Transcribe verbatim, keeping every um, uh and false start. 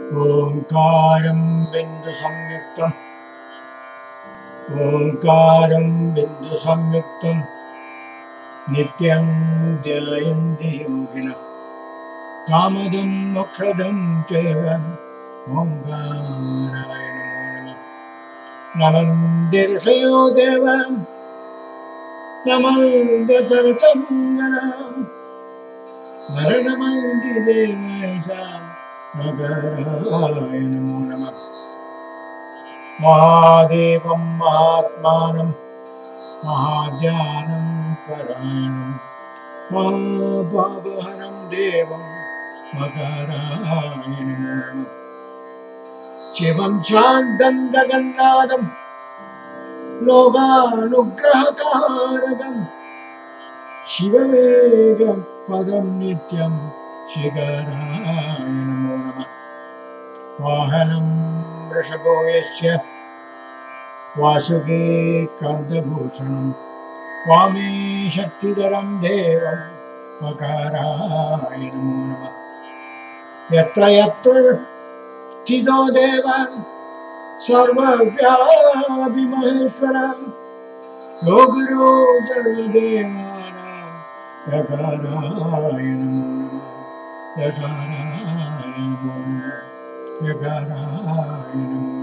ओंकारं बिंदु संयुक्तम् ओंकारं बिंदु संयुक्तम् नित्यं ध्यायन्ति योगिनः कामदं मोक्षदं चैव ओंकाराय नमो नमः नमन्दिर्षयो देवं नमन्दिरचरचङ्गनं नरनमन्दिदेवेशा नगराय नमो नमः महादेवं महात्मानं महाज्ञानं परायणं महापापहरं देवं मकराय नमो नमः शिवं शान्तं जगन्नाथं लोकानुग्रहकारकं शिवमेकं पदं नित्यं शिखराय नमो नमः वाहनं वृषभो यस्य वासुकी कान्तभूषणं वामे शक्तिधरं देवं मकराय नमो नमः यत्र यत्र स्थितो देवः सर्वव्यापी महेश्वरं यो गुरो सर्वदेवानां यकाराय नमो नमः यकाराय नमो नमः यकाराय नमो